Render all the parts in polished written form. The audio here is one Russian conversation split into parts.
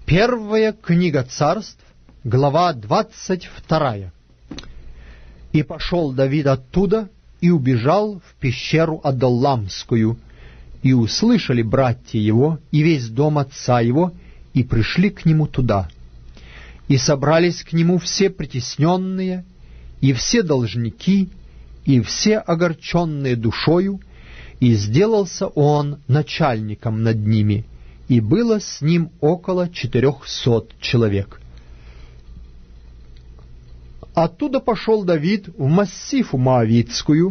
Первая книга Царств, глава 22. «И пошел Давид оттуда, и убежал в пещеру Адулламскую, и услышали братья его, и весь дом отца его, и пришли к нему туда. И собрались к нему все притесненные, и все должники, и все огорченные душою, и сделался он начальником над ними, и было с ним около 400 человек. Оттуда пошел Давид в Массифу Моавитскую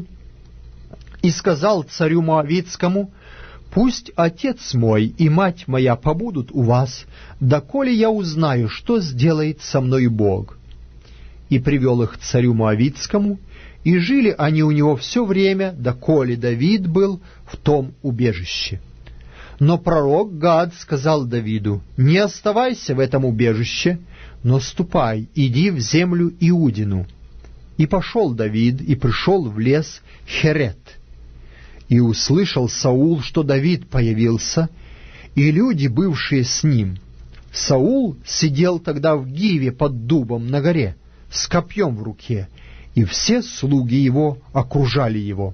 и сказал царю Моавитскому: «Пусть отец мой и мать моя побудут у вас, доколе я узнаю, что сделает со мною Бог». И привел их к царю Моавитскому, и жили они у него все время, доколе Давид был в том убежище. Но пророк Гад сказал Давиду: «Не оставайся в этом убежище, но ступай, иди в землю Иудину». И пошел Давид, и пришел в лес Херет. И услышал Саул, что Давид появился, и люди, бывшие с ним. Саул сидел тогда в Гиве под дубом на горе, с копьем в руке, и все слуги его окружали его.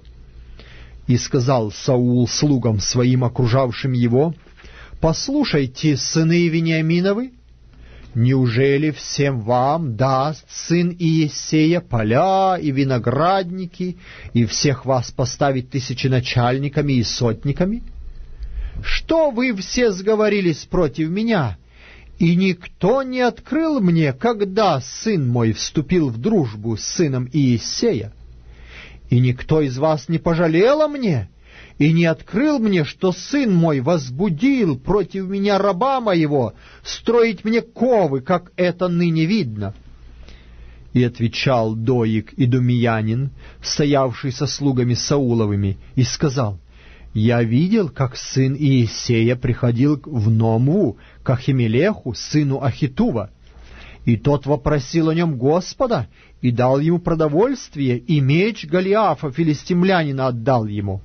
И сказал Саул слугам своим, окружавшим его: «Послушайте, сыны Вениаминовы, неужели всем вам даст сын Иессея поля и виноградники, и всех вас поставить тысяченачальниками и сотниками? Что вы все сговорились против меня? И никто не открыл мне, когда сын мой вступил в дружбу с сыном Иессея. И никто из вас не пожалел о мне, и не открыл мне, что сын мой возбудил против меня раба моего строить мне ковы, как это ныне видно». И отвечал Доик идумеянин, стоявший со слугами Сауловыми, и сказал: «Я видел, как сын Иессея приходил в Номву к Ахимелеху, сыну Ахитува, и тот вопросил о нем Господа, и дал ему продовольствие, и меч Голиафа, филистимлянина, отдал ему.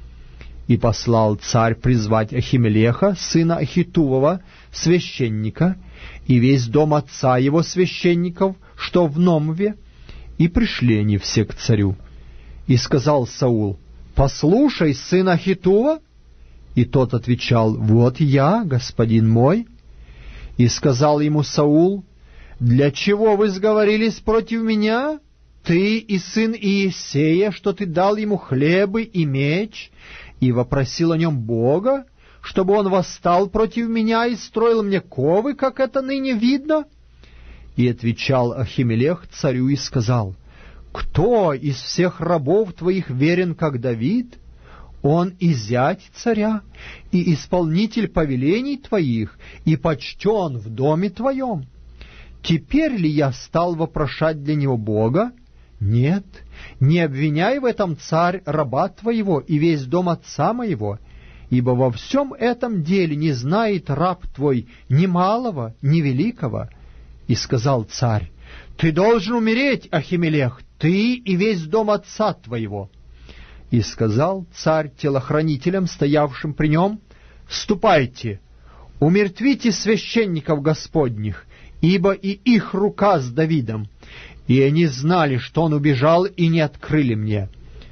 И послал царь призвать Ахимелеха, сына Ахитувова, священника, и весь дом отца его священников, что в Номве, и пришли они все к царю. И сказал Саул: «Послушай, сын Ахитува». И тот отвечал: «Вот я, господин мой». И сказал ему Саул: «Для чего вы сговорились против меня, ты и сын Иессея, что ты дал ему хлебы и меч, и вопросил о нем Бога, чтобы он восстал против меня и строил мне ковы, как это ныне видно?» И отвечал Ахимелех царю и сказал: «Кто из всех рабов твоих верен, как Давид? Он и зять царя, и исполнитель повелений твоих, и почтен в доме твоем. Теперь ли я стал вопрошать для него Бога? Нет, не обвиняй в этом, царь, раба твоего и весь дом отца моего, ибо во всем этом деле не знает раб твой ни малого, ни великого». И сказал царь: «Ты должен умереть, Ахимелех, ты и весь дом отца твоего». И сказал царь телохранителям, стоявшим при нем: «Ступайте, умертвите священников Господних, ибо и их рука с Давидом, и они знали, что он убежал, и не открыли мне».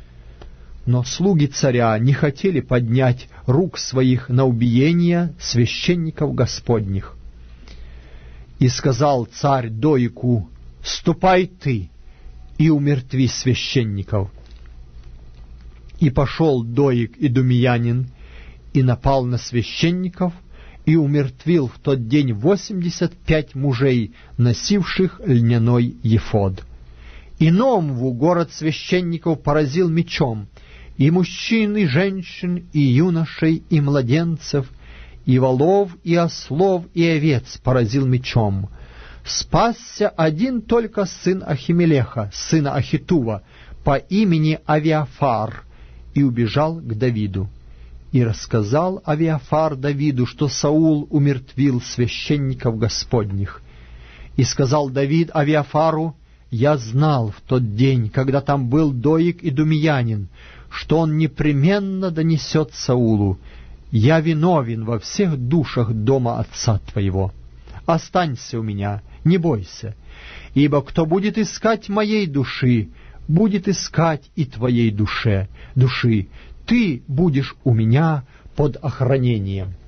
Но слуги царя не хотели поднять рук своих на убиение священников Господних. И сказал царь Доику: «Ступай ты и умертви священников». И пошел Доик идумеянин, и напал на священников, и умертвил в тот день 85 мужей, носивших льняной ефод. И Номву, город священников, поразил мечом, и мужчин, и женщин, и юношей, и младенцев, и волов, и ослов, и овец поразил мечом. Спасся один только сын Ахимелеха, сына Ахитува, по имени Авиафар, и убежал к Давиду. И рассказал Авиафар Давиду, что Саул умертвил священников Господних. И сказал Давид Авиафару: «Я знал в тот день, когда там был Доик идумеянин, что он непременно донесет Саулу: я виновен во всех душах дома отца твоего». останься у меня, не бойся. Ибо кто будет искать моей души, будет искать и твоей души. Ты будешь у меня под охранением».